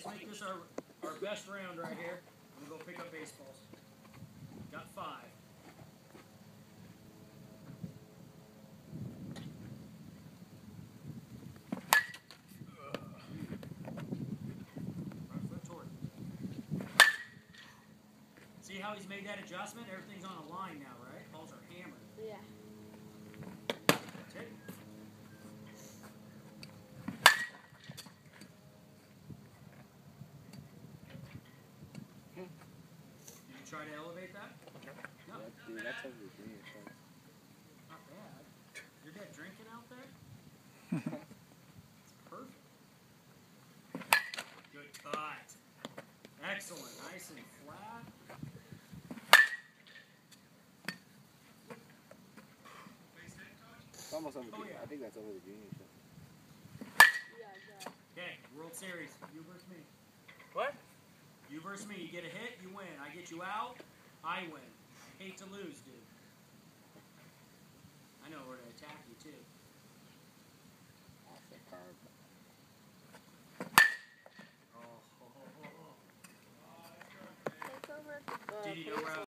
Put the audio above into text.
make this our best round right here. I'm going to go pick up baseballs. Got 5. See how he's made that adjustment? Everything's on a line now, right? Balls are hammered. Yeah. That's it. Did you try to elevate that? No. Dude, that's over the green. Not bad. Your dad drinking out there? It's perfect. Good cut. Excellent. Nice and flat. It's almost over the green. Yeah. I think that's over the green. Yeah. Okay, World Series. You versus me. What? You versus me. You get a hit, you win. I get you out, I win. I hate to lose, dude. I know where to attack you, too. Off the curb. Oh. Take over. Did you know where I